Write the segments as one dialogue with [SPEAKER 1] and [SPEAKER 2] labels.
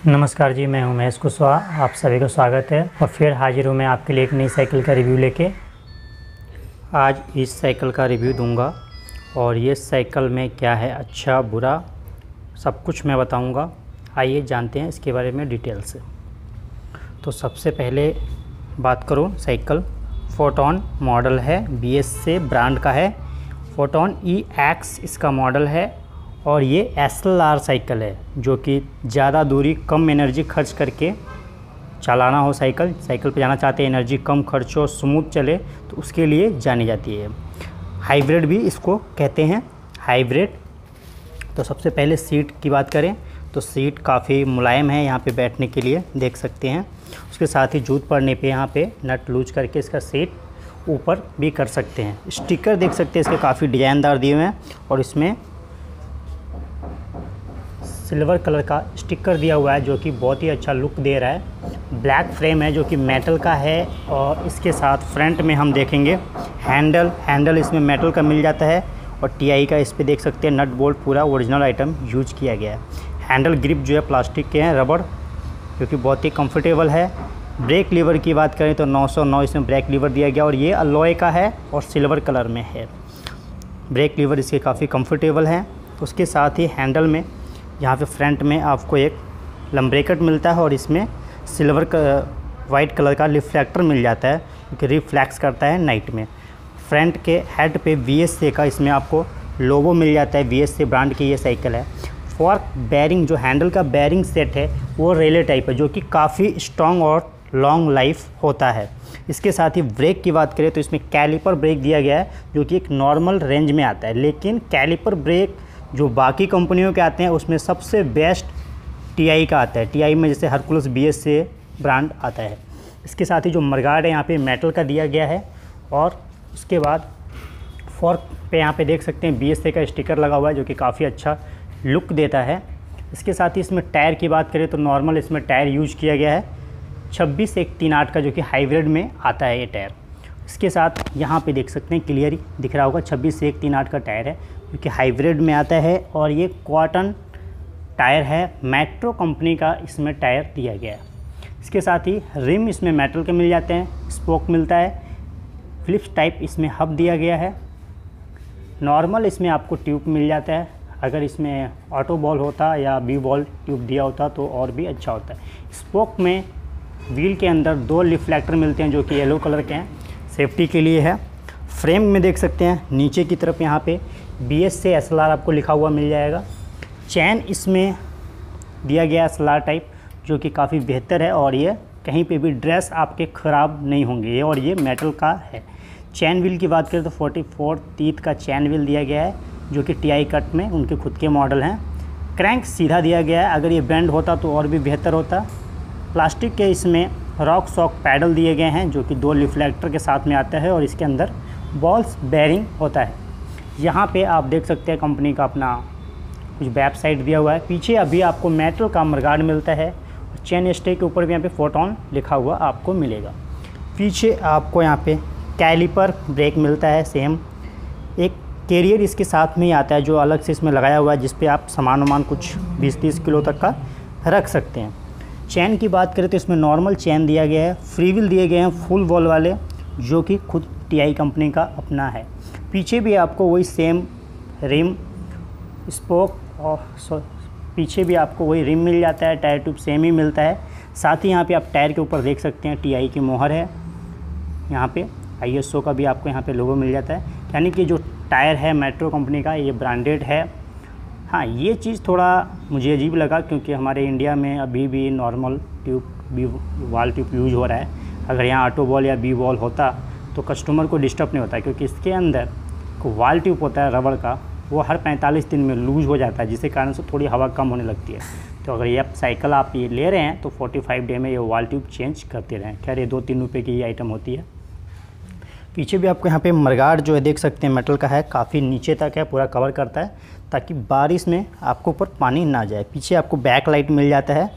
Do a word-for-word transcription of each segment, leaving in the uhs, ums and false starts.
[SPEAKER 1] नमस्कार जी, मैं हूं महेश कुशवाहा। आप सभी को स्वागत है और फिर हाजिर हूं मैं आपके लिए एक नई साइकिल का रिव्यू लेके। आज इस साइकिल का रिव्यू दूंगा और ये साइकिल में क्या है अच्छा बुरा सब कुछ मैं बताऊंगा। आइए जानते हैं इसके बारे में डिटेल से। तो सबसे पहले बात करूं, साइकिल फोटोन मॉडल है, बी एस से ब्रांड का है। फोटोन ई एक्स इसका मॉडल है और ये एस एल आर साइकिल है, जो कि ज़्यादा दूरी कम एनर्जी खर्च करके चलाना हो, साइकिल साइकिल पे जाना चाहते हैं, एनर्जी कम खर्च हो, स्मूथ चले, तो उसके लिए जानी जाती है। हाइब्रिड भी इसको कहते हैं, हाइब्रिड। तो सबसे पहले सीट की बात करें तो सीट काफ़ी मुलायम है यहाँ पे बैठने के लिए, देख सकते हैं। उसके साथ ही जूत पड़ने पे यहाँ पे नट लूज करके इसका सीट ऊपर भी कर सकते हैं। स्टिकर देख सकते हैं इसके काफ़ी डिज़ाइनदार दिए हुए हैं और इसमें सिल्वर कलर का स्टिकर दिया हुआ है जो कि बहुत ही अच्छा लुक दे रहा है। ब्लैक फ्रेम है जो कि मेटल का है और इसके साथ फ्रंट में हम देखेंगे हैंडल हैंडल इसमें मेटल का मिल जाता है और टी आई का इस पे देख सकते हैं नट बोल्ट पूरा ओरिजिनल आइटम यूज किया गया है। हैंडल ग्रिप जो है प्लास्टिक के हैं, रबड़, जो कि बहुत ही कंफर्टेबल है। ब्रेक लीवर की बात करें तो नौ सौ नौ इसमें ब्रेक लीवर दिया गया और ये अलॉय का है और सिल्वर कलर में है। ब्रेक लीवर इसके काफ़ी कंफर्टेबल हैं। उसके साथ ही हैंडल में यहाँ पे फ्रंट में आपको एक लम्ब्रेकट मिलता है और इसमें सिल्वर का वाइट कलर का रिफ्लेक्टर मिल जाता है, क्योंकि रिफ्लेक्स करता है नाइट में। फ्रंट के हेड पे वी एस ए का इसमें आपको लोगो मिल जाता है, वी एस ए ब्रांड की ये साइकिल है। फॉर्क बेयरिंग, जो हैंडल का बेयरिंग सेट है वो रेले टाइप है, जो कि काफ़ी स्ट्रॉन्ग और लॉन्ग लाइफ होता है। इसके साथ ही ब्रेक की बात करें तो इसमें कैलिपर ब्रेक दिया गया है, जो कि एक नॉर्मल रेंज में आता है। लेकिन कैलिपर ब्रेक जो बाकी कंपनियों के आते हैं उसमें सबसे बेस्ट टी आई का आता है। टी आई में जैसे हरकुलस बी एस से ब्रांड आता है। इसके साथ ही जो मरगार्ड है यहाँ पे मेटल का दिया गया है और उसके बाद फॉर्क पे यहाँ पे देख सकते हैं बी एस ए का स्टिकर लगा हुआ है, जो कि काफ़ी अच्छा लुक देता है। इसके साथ ही इसमें टायर की बात करें तो नॉर्मल इसमें टायर यूज किया गया है, छब्बीस एक तीन आठ का, जो कि हाइब्रिड में आता है ये टायर। इसके साथ यहाँ पे देख सकते हैं क्लियर दिख रहा होगा, छब्बीस एक तीन आठ का टायर है, जो कि हाइब्रिड में आता है और ये कॉटन टायर है, मेट्रो कंपनी का इसमें टायर दिया गया है। इसके साथ ही रिम इसमें मेटल के मिल जाते हैं, स्पोक मिलता है, फिलिप्स टाइप इसमें हब दिया गया है। नॉर्मल इसमें आपको ट्यूब मिल जाता है, अगर इसमें ऑटो बॉल होता या बी बॉल ट्यूब दिया होता तो और भी अच्छा होता है। स्पोक में व्हील के अंदर दो रिफ्लेक्टर मिलते हैं जो कि येलो कलर के हैं, सेफ्टी के लिए है। फ्रेम में देख सकते हैं नीचे की तरफ यहाँ पे बी एस से एस एल आर आपको लिखा हुआ मिल जाएगा। चैन इसमें दिया गया एस एल आर टाइप, जो कि काफ़ी बेहतर है और ये कहीं पे भी ड्रेस आपके ख़राब नहीं होंगे ये, और ये मेटल का है। चैन व्हील की बात करें तो फोर्टी फोर तीथ का चैन व्हील दिया गया है, जो कि टी आई कट में उनके खुद के मॉडल हैं। क्रैंक सीधा दिया गया है, अगर ये बेंड होता तो और भी बेहतर होता। प्लास्टिक के इसमें रॉक सॉक पैडल दिए गए हैं, जो कि दो रिफ्लेक्टर के साथ में आता है और इसके अंदर बॉल्स बेयरिंग होता है। यहाँ पे आप देख सकते हैं कंपनी का अपना कुछ वेबसाइट दिया हुआ है। पीछे अभी आपको मेटल का मरगार्ड मिलता है और चेन स्टे के ऊपर भी यहाँ पे फोटोन लिखा हुआ आपको मिलेगा। पीछे आपको यहाँ पे कैलिपर ब्रेक मिलता है सेम। एक कैरियर इसके साथ में ही आता है जो अलग से इसमें लगाया हुआ है, जिस पे आप सामान वामान कुछ बीस तीस किलो तक का रख सकते हैं। चैन की बात करें तो इसमें नॉर्मल चैन दिया गया है, फ्री व्हील दिए गए हैं फुल वॉल वाले, जो कि खुद टी आई कंपनी का अपना है। पीछे भी आपको वही सेम रिम स्पोक और पीछे भी आपको वही रिम मिल जाता है, टायर ट्यूब सेम ही मिलता है। साथ ही यहाँ पे आप टायर के ऊपर देख सकते हैं टी आई की मोहर है, यहाँ पे आई एस ओ का भी आपको यहाँ पे लोगो मिल जाता है, यानी कि जो टायर है मेट्रो कंपनी का ये ब्रांडेड है। हाँ, ये चीज़ थोड़ा मुझे अजीब लगा, क्योंकि हमारे इंडिया में अभी भी normal tube B valve tube use हो रहा है। अगर यहाँ ऑटो बॉल या बी बॉल होता तो कस्टमर को डिस्टर्ब नहीं होता, क्योंकि इसके अंदर को वाल ट्यूब होता है रबड़ का, वो हर पैंतालीस दिन में लूज हो जाता है, जिसके कारण से थोड़ी हवा कम होने लगती है। तो अगर ये साइकिल आप ये ले रहे हैं तो पैंतालीस डे में ये वाल ट्यूब चेंज करते रहें। खैर ये दो तीन रुपये की ये आइटम होती है। पीछे भी आपको यहाँ पे मरगार्ड जो है देख सकते हैं मेटल का है, काफ़ी नीचे तक है, पूरा कवर करता है ताकि बारिश में आपको ऊपर पानी ना जाए। पीछे आपको बैक लाइट मिल जाता है,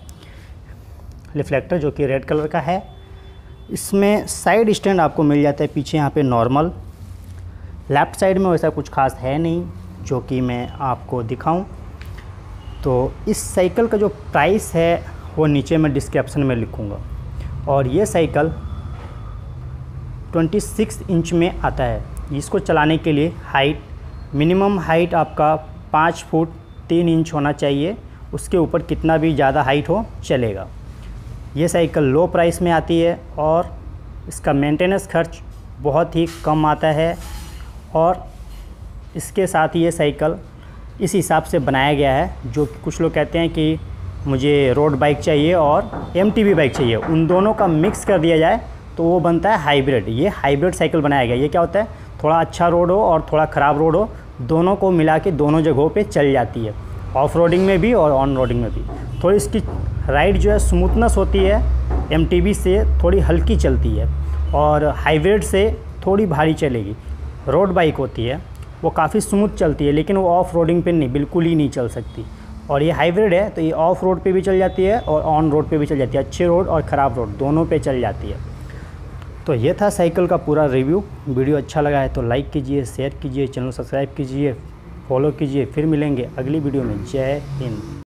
[SPEAKER 1] रिफ्लेक्टर जो कि रेड कलर का है। इसमें साइड स्टैंड आपको मिल जाता है पीछे यहाँ पे नॉर्मल। लेफ़्ट साइड में वैसा कुछ खास है नहीं जो कि मैं आपको दिखाऊं। तो इस साइकिल का जो प्राइस है वो नीचे मैं डिस्क्रिप्शन में लिखूँगा। और ये साइकिल छब्बीस इंच में आता है। इसको चलाने के लिए हाइट, मिनिमम हाइट आपका पाँच फुट तीन इंच होना चाहिए, उसके ऊपर कितना भी ज़्यादा हाइट हो चलेगा। ये साइकिल लो प्राइस में आती है और इसका मेंटेनेंस खर्च बहुत ही कम आता है। और इसके साथ ये साइकिल इस हिसाब से बनाया गया है, जो कि कुछ लोग कहते हैं कि मुझे रोड बाइक चाहिए और एमटीबी बाइक चाहिए, उन दोनों का मिक्स कर दिया जाए तो वो बनता है हाइब्रिड। ये हाइब्रिड साइकिल बनाया गया। ये क्या होता है, थोड़ा अच्छा रोड हो और थोड़ा ख़राब रोड हो, दोनों को मिला के दोनों जगहों पे चल जाती है, ऑफ रोडिंग में भी और ऑन रोडिंग में भी। थोड़ी इसकी राइड जो है स्मूथनेस होती है, एमटीबी से थोड़ी हल्की चलती है और हाइब्रिड से थोड़ी भारी चलेगी। रोड बाइक होती है वो काफ़ी स्मूथ चलती है, लेकिन वो ऑफ रोडिंग पे नहीं, बिल्कुल ही नहीं चल सकती। और ये हाइब्रिड है तो ये ऑफ रोड पे भी चल जाती है और ऑन रोड पे भी चल जाती है, अच्छे रोड और ख़राब रोड दोनों पे चल जाती है। तो ये था साइकिल का पूरा रिव्यू। वीडियो अच्छा लगा है तो लाइक कीजिए, शेयर कीजिए, चैनल सब्सक्राइब कीजिए, फॉलो कीजिए। फिर मिलेंगे अगली वीडियो में। जय हिंद।